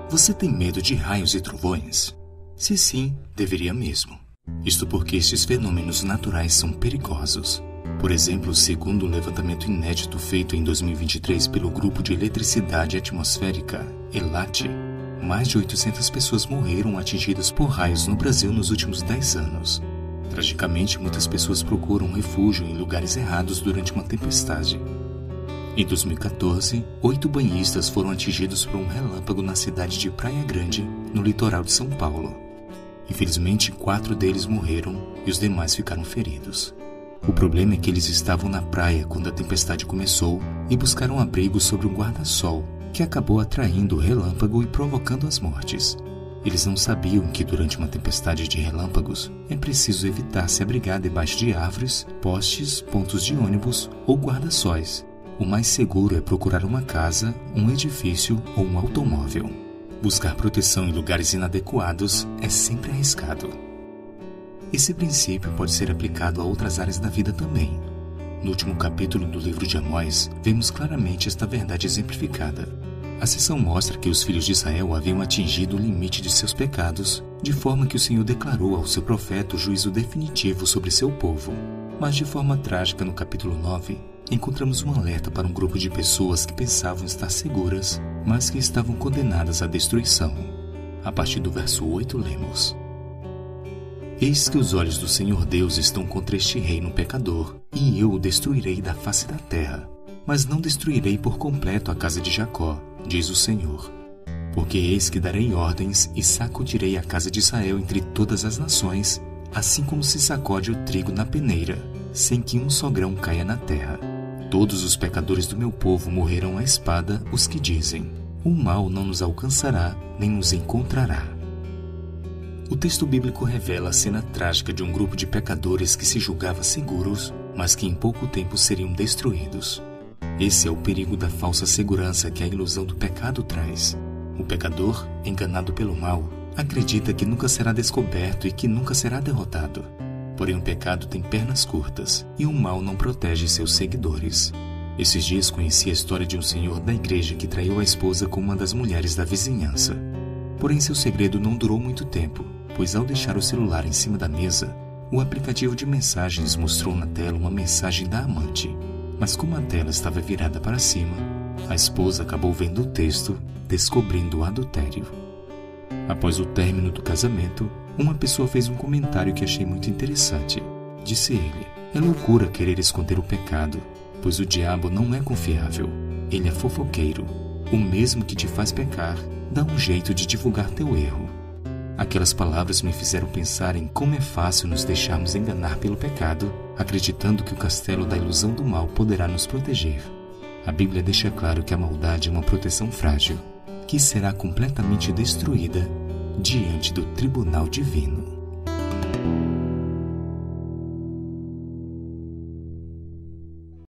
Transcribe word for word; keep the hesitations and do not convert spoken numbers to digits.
Você tem medo de raios e trovões? Se sim, deveria mesmo. Isto porque estes fenômenos naturais são perigosos. Por exemplo, segundo um levantamento inédito feito em dois mil e vinte e três pelo Grupo de Eletricidade Atmosférica, ELAT, mais de oitocentas pessoas morreram atingidas por raios no Brasil nos últimos dez anos. Tragicamente, muitas pessoas procuram refúgio em lugares errados durante uma tempestade. Em dois mil e quatorze, oito banhistas foram atingidos por um relâmpago na cidade de Praia Grande, no litoral de São Paulo. Infelizmente, quatro deles morreram e os demais ficaram feridos. O problema é que eles estavam na praia quando a tempestade começou e buscaram abrigo sobre um guarda-sol, que acabou atraindo o relâmpago e provocando as mortes. Eles não sabiam que durante uma tempestade de relâmpagos é preciso evitar se abrigar debaixo de árvores, postes, pontos de ônibus ou guarda-sóis. O mais seguro é procurar uma casa, um edifício ou um automóvel. Buscar proteção em lugares inadequados é sempre arriscado. Esse princípio pode ser aplicado a outras áreas da vida também. No último capítulo do livro de Amós, vemos claramente esta verdade exemplificada. A seção mostra que os filhos de Israel haviam atingido o limite de seus pecados, de forma que o Senhor declarou ao seu profeta o juízo definitivo sobre seu povo. Mas de forma trágica, no capítulo nove, encontramos um alerta para um grupo de pessoas que pensavam estar seguras, mas que estavam condenadas à destruição. A partir do verso oito, lemos: Eis que os olhos do Senhor Deus estão contra este reino pecador, e eu o destruirei da face da terra. Mas não destruirei por completo a casa de Jacó, diz o Senhor. Porque eis que darei ordens e sacudirei a casa de Israel entre todas as nações, assim como se sacode o trigo na peneira, sem que um só grão caia na terra. Todos os pecadores do meu povo morrerão à espada, os que dizem: o mal não nos alcançará, nem nos encontrará. O texto bíblico revela a cena trágica de um grupo de pecadores que se julgava seguros, mas que em pouco tempo seriam destruídos. Esse é o perigo da falsa segurança que a ilusão do pecado traz. O pecador, enganado pelo mal, acredita que nunca será descoberto e que nunca será derrotado. Porém, o pecado tem pernas curtas e o mal não protege seus seguidores. Esses dias conheci a história de um senhor da igreja que traiu a esposa com uma das mulheres da vizinhança. Porém, seu segredo não durou muito tempo, pois ao deixar o celular em cima da mesa, o aplicativo de mensagens mostrou na tela uma mensagem da amante. Mas como a tela estava virada para cima, a esposa acabou vendo o texto, descobrindo o adultério. Após o término do casamento, uma pessoa fez um comentário que achei muito interessante. Disse ele: é loucura querer esconder o pecado, pois o diabo não é confiável. Ele é fofoqueiro. O mesmo que te faz pecar, dá um jeito de divulgar teu erro. Aquelas palavras me fizeram pensar em como é fácil nos deixarmos enganar pelo pecado, acreditando que o castelo da ilusão do mal poderá nos proteger. A Bíblia deixa claro que a maldade é uma proteção frágil, que será completamente destruída diante do tribunal divino.